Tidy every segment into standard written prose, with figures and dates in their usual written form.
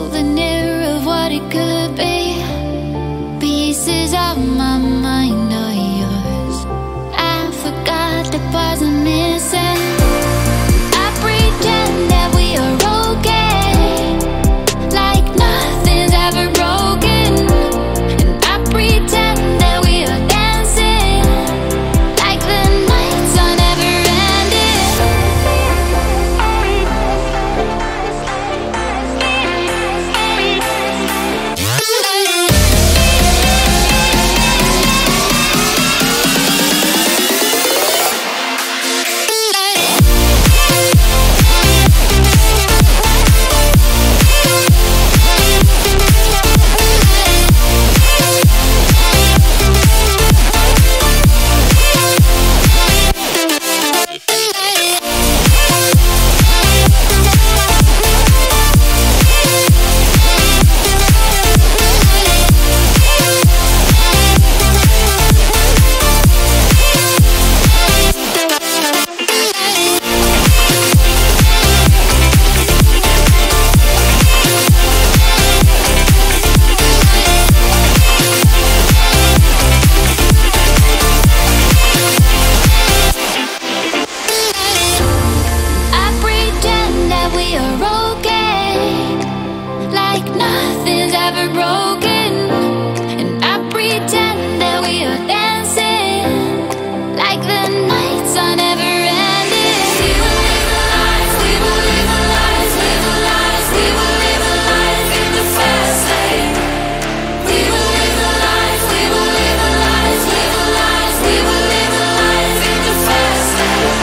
souvenir of what it could be. Pieces of my mind are yours. I forgot the parts I'm missing. I pretend that we are okay, like nothing's ever broken. And I pretend that we are dancing, like the nights are never ending. Nothing's ever broken, and I pretend that we are dancing, like the nights are never ending. We will live the lives, we will live the lives, live the lives, we will live the lives in the fast lane. We will live the lives, we will live the lives, live the lives, we will live the lives in the fast lane.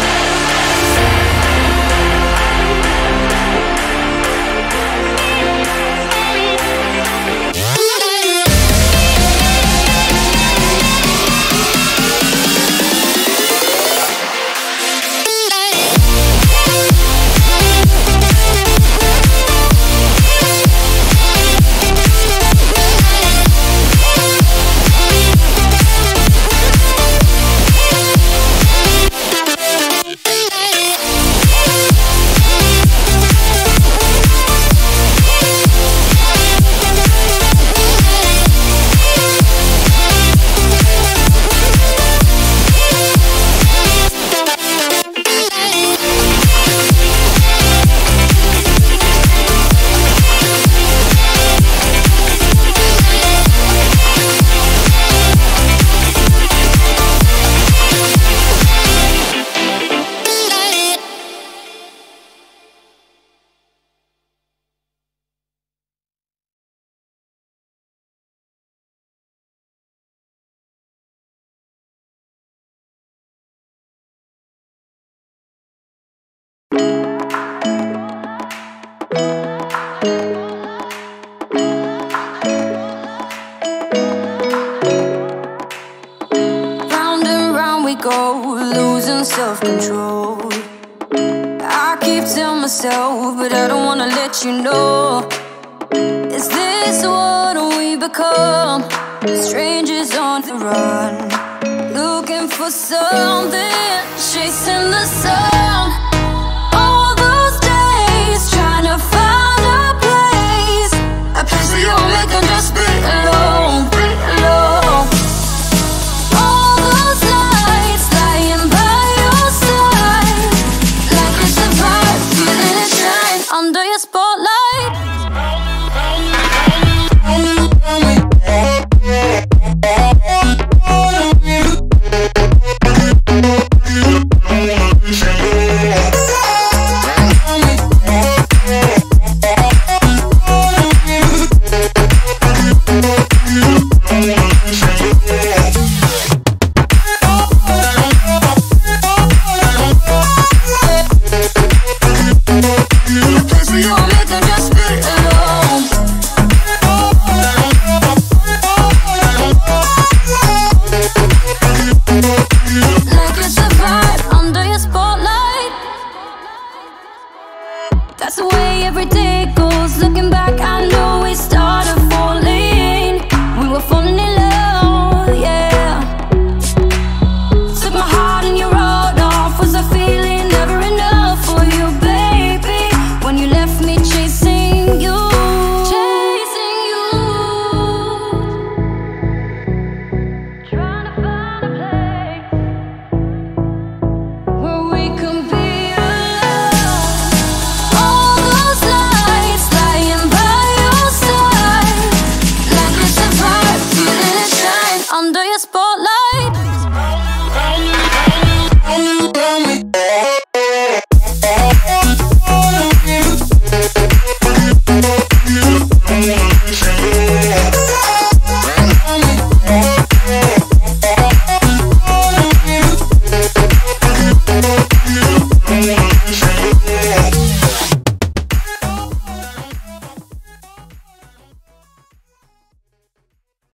Go, losing self-control. I keep telling myself, but I don't wanna let you know. Is this what we become? Strangers on the run, looking for something, chasing the sun.